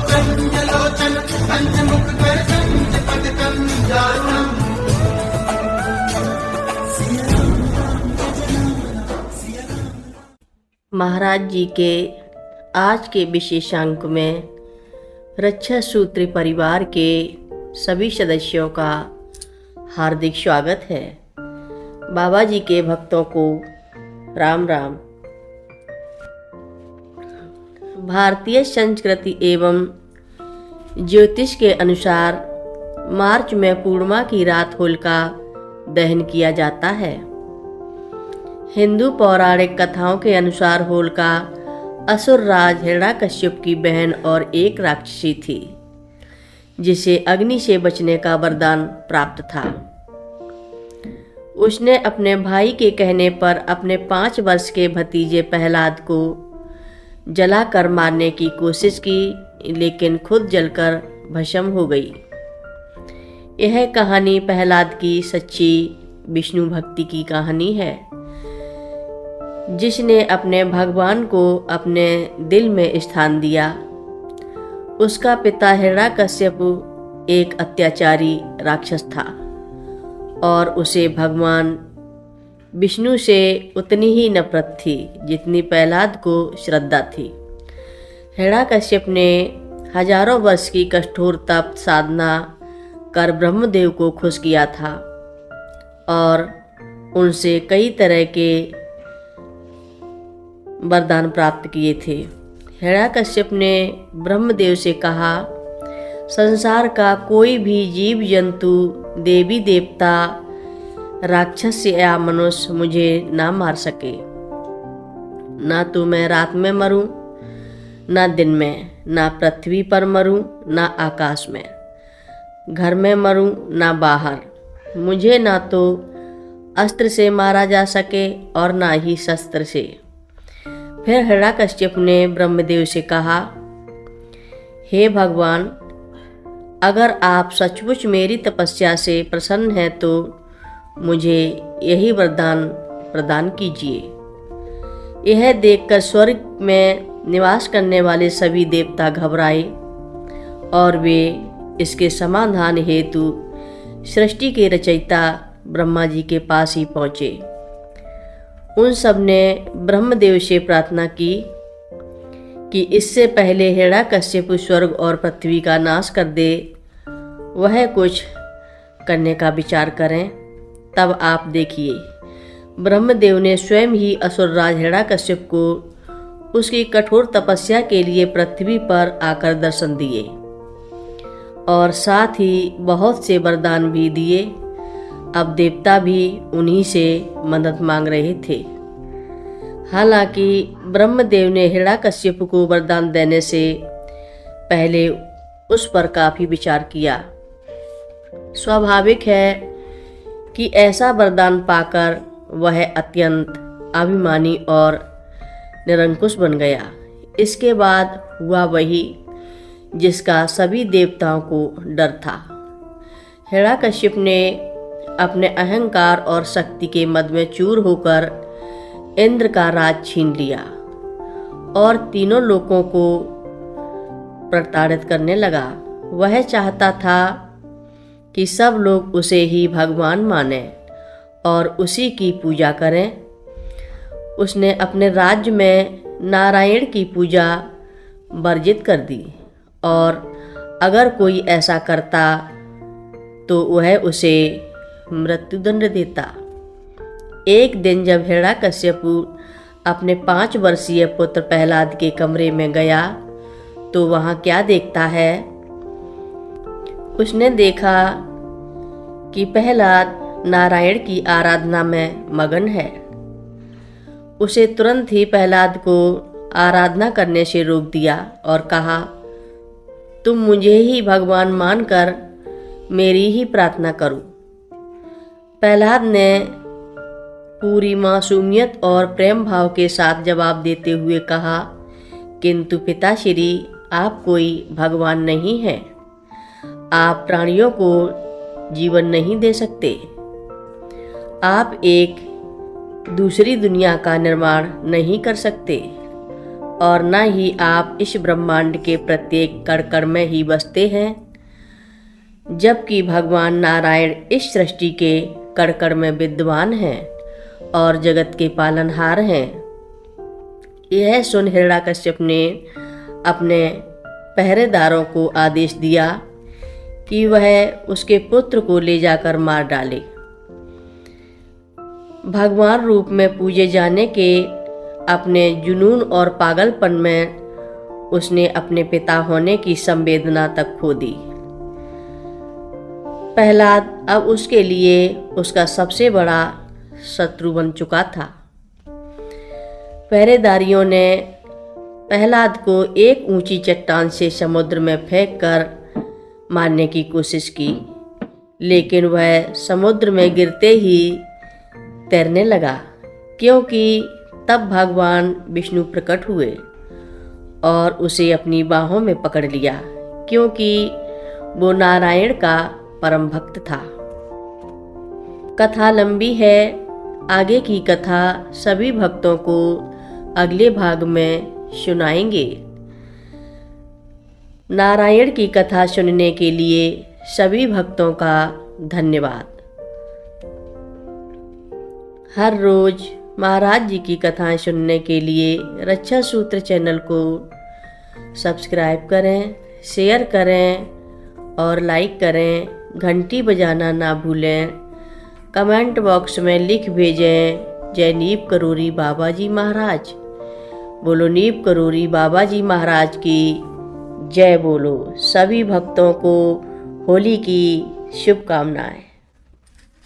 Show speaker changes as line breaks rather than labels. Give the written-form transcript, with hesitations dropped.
प्रज्ञलोचन पंचमुख गर्जन पदकं दारुणम्।
महाराज जी के आज के विशेषांक में रक्षा सूत्री परिवार के सभी सदस्यों का हार्दिक स्वागत है। बाबा जी के भक्तों को राम राम। भारतीय संस्कृति एवं ज्योतिष के अनुसार मार्च में पूर्णिमा की रात होलिका दहन किया जाता है। हिंदू पौराणिक कथाओं के अनुसार होलिका असुर राज हिरण्यकश्यप की बहन और एक राक्षसी थी, जिसे अग्नि से बचने का वरदान प्राप्त था। उसने अपने भाई के कहने पर अपने 5 वर्ष के भतीजे प्रहलाद को जलाकर मारने की कोशिश की, लेकिन खुद जलकर भस्म हो गई। यह कहानी प्रहलाद की सच्ची विष्णु भक्ति की कहानी है, जिसने अपने भगवान को अपने दिल में स्थान दिया। उसका पिता हिरण्यकश्यप एक अत्याचारी राक्षस था और उसे भगवान विष्णु से उतनी ही नफरत थी जितनी प्रहलाद को श्रद्धा थी। हिरण्यकश्यप ने हजारों वर्ष की कठोर तप साधना कर ब्रह्मदेव को खुश किया था और उनसे कई तरह के वरदान प्राप्त किए थे। हिरण्यकश्यप ने ब्रह्मदेव से कहा, संसार का कोई भी जीव जंतु, देवी देवता, राक्षस या मनुष्य मुझे ना मार सके। ना तो मैं रात में मरूं, ना दिन में, ना पृथ्वी पर मरूं, ना आकाश में, घर में मरूं, ना बाहर। मुझे ना तो अस्त्र से मारा जा सके और ना ही शस्त्र से। फिर हिरण्यकश्यप ने ब्रह्मदेव से कहा, हे भगवान, अगर आप सचमुच मेरी तपस्या से प्रसन्न हैं तो मुझे यही वरदान प्रदान कीजिए। यह देखकर स्वर्ग में निवास करने वाले सभी देवता घबराए और वे इसके समाधान हेतु सृष्टि के रचयिता ब्रह्मा जी के पास ही पहुँचे। उन सब ने ब्रह्मदेव से प्रार्थना की कि इससे पहले हिरण्यकश्यप स्वर्ग और पृथ्वी का नाश कर दे, वह कुछ करने का विचार करें। तब आप देखिए, ब्रह्मदेव ने स्वयं ही असुरराज हिरण्यकश्यप को उसकी कठोर तपस्या के लिए पृथ्वी पर आकर दर्शन दिए और साथ ही बहुत से वरदान भी दिए। अब देवता भी उन्हीं से मदद मांग रहे थे। हालांकि ब्रह्मदेव ने हिरण्यकश्यप को वरदान देने से पहले उस पर काफी विचार किया। स्वाभाविक है कि ऐसा वरदान पाकर वह अत्यंत अभिमानी और निरंकुश बन गया। इसके बाद हुआ वही जिसका सभी देवताओं को डर था। हिरण्यकश्यप ने अपने अहंकार और शक्ति के मद में चूर होकर इंद्र का राज छीन लिया और तीनों लोकों को प्रताड़ित करने लगा। वह चाहता था कि सब लोग उसे ही भगवान माने और उसी की पूजा करें। उसने अपने राज्य में नारायण की पूजा वर्जित कर दी और अगर कोई ऐसा करता तो वह उसे मृत्युदंड देता। एक दिन जब हिरण्यकश्यप अपने 5 वर्षीय पुत्र प्रहलाद के कमरे में गया तो वहां क्या देखता है? उसने देखा कि प्रहलाद नारायण की आराधना में मगन है। उसे तुरंत ही प्रहलाद को आराधना करने से रोक दिया और कहा, तुम मुझे ही भगवान मानकर मेरी ही प्रार्थना करो। प्रहलाद ने पूरी मासूमियत और प्रेम भाव के साथ जवाब देते हुए कहा, किंतु पिताश्री, आप कोई भगवान नहीं हैं। आप प्राणियों को जीवन नहीं दे सकते। आप एक दूसरी दुनिया का निर्माण नहीं कर सकते और न ही आप इस ब्रह्मांड के प्रत्येक कण कण में ही बसते हैं, जबकि भगवान नारायण इस सृष्टि के कण कण में विद्वान हैं और जगत के पालनहार हैं। यह सुन हिरण्यकश्यप ने अपने पहरेदारों को आदेश दिया कि वह उसके पुत्र को ले जाकर मार डाले। भगवान रूप में पूजे जाने के अपने जुनून और पागलपन में उसने अपने पिता होने की संवेदना तक खो दी। प्रहलाद अब उसके लिए उसका सबसे बड़ा शत्रु बन चुका था। पहरेदारियों ने प्रहलाद को एक ऊंची चट्टान से समुद्र में फेंककर मारने की कोशिश की, लेकिन वह समुद्र में गिरते ही तैरने लगा, क्योंकि तब भगवान विष्णु प्रकट हुए और उसे अपनी बाहों में पकड़ लिया, क्योंकि वो नारायण का परम भक्त था। कथा लंबी है, आगे की कथा सभी भक्तों को अगले भाग में सुनाएंगे। नारायण की कथा सुनने के लिए सभी भक्तों का धन्यवाद। हर रोज महाराज जी की कथाएं सुनने के लिए रक्षा सूत्र चैनल को सब्सक्राइब करें, शेयर करें और लाइक करें। घंटी बजाना ना भूलें। कमेंट बॉक्स में लिख भेजें, जय नीप करोरी बाबा जी महाराज। बोलो नीप करोरी बाबा जी महाराज की जय बोलो। सभी भक्तों को होली की शुभकामनाएं।